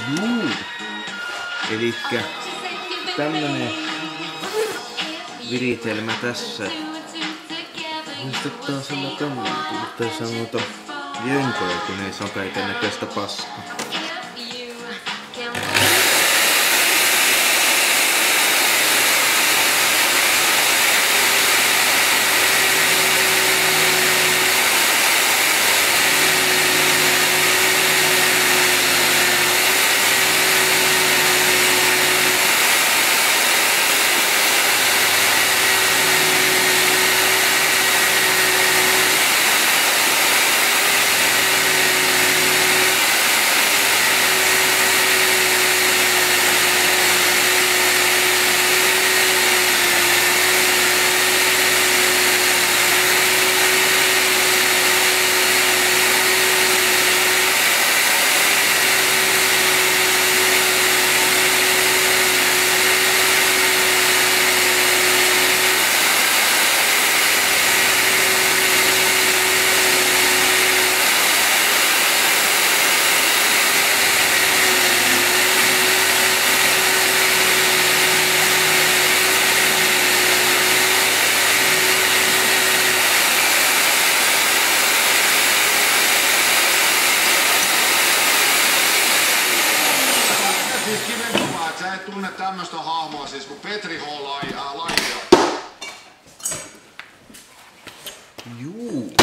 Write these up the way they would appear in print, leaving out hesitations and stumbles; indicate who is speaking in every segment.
Speaker 1: Juu. Elikkä tämmönen viritelmä tässä. Muistuttaa sillä kannalta, mutta ei sanota jönköä, kun ei saa kaiken näköistä paskaa.
Speaker 2: Sä et tunne tämmöstä hahmoa siis kuin Petri H. Laihio.
Speaker 1: Juu.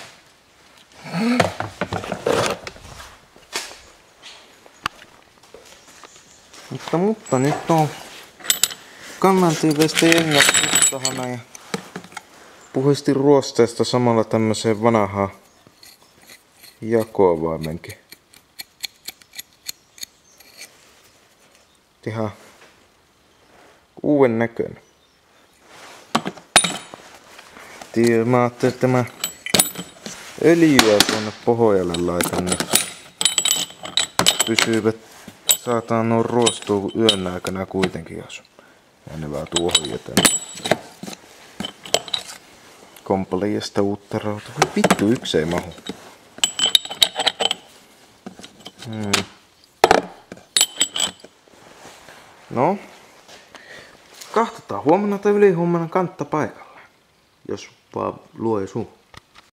Speaker 1: Mutta nyt on kannantiiveistä jengät puhtahana ja puhdistin ruosteesta samalla tämmöiseen vanhaan jakoavaimenkin. Ihan uuden näköinen. Mä ajattelin, että mä öljyä tuonne pohjalle laitan, niin pysyvät saataan noin ruostua yön aikana kuitenkin, jos ne vaan tuohon joten. Kompaliasta uutta rautaa. Voi vittu, yksi ei mahu. No, katsotaan huomenna tai ylihuomenna kantta paikalle, jos vaan luo suu.